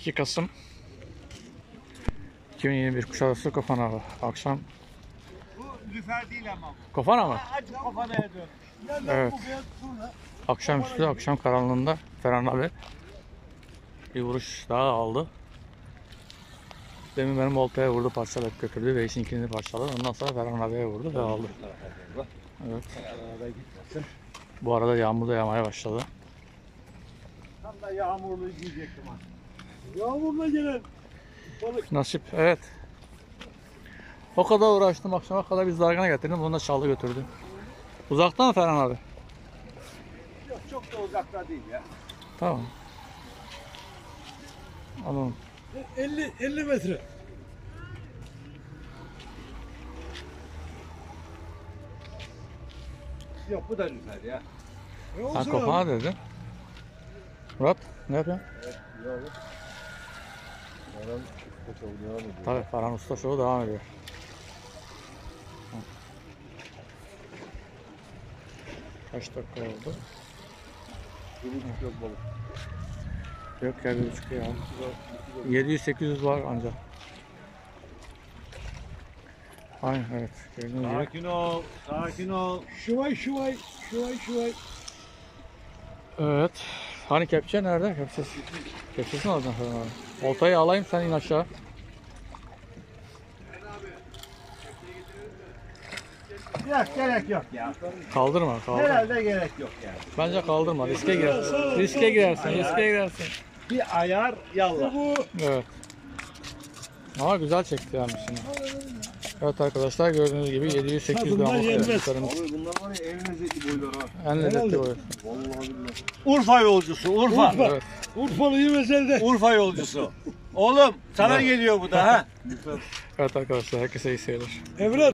2 Kasım 2021 Kuşadası Kofanava. Akşam Bu lüfer değil ama bu. Kofana mı? Acı kofanaya dönmüş. Evet. Akşamüstü, akşam karanlığında Ferhan abi bir vuruş daha aldı. Demin benim oltaya vurdu, parçalayıp götürdü. Veysinkini parçaladı. Ondan sonra Ferhan abiye vurdu ve aldı. Evet. Bu arada yağmur da yağmaya başladı. Tam da yağmurlu diyecektim ha. Yağmurla gelen balık. Nasip, evet. O kadar uğraştım, akşama kadar bir zargana getirdim. Bunu da çaldı götürdü. Uzaktan mı Ferhan abi? Yok, çok da uzakta değil ya. Tamam. Alalım. 50 metre. Yok, bu da lüfer ya. Sen kofana dedin. Murat, ne yapıyorsun? Tabii Ferhan Usta Şovu devam ediyor. Kaç dakika oldu? Yok balık. Yok ya 1,5 ya. 700-800 var ancak. Aynen, evet. Gördüğünüz gibi. Sakin ol, sakin ol. Şuvay. Evet. Hani kepçe nerede? Kepçesi. Kepçesini alacaksın Ferhan abi. Oltayı alayım, sen in aşağı. Yok, gerek yok ya. Kaldırma. Herhalde gerek yok yani. Bence kaldırma. Riske girersin. Riske girersin. Bir ayar yallah. Evet. Ama güzel çekti yani şimdi. Evet arkadaşlar, gördüğünüz gibi 700-800 Bunlar gram yenmez. kuşlarımız. Abi bunlar var ya en lezzetli boylar ha. En lezzetli boyu. Vallahi billahi. Urfa yolcusu, Urfa. Evet. Urfalı'yı meselde. Urfa yolcusu. Oğlum sana geliyor bu da ha. Evet arkadaşlar, herkese iyi seyirler. Evlat.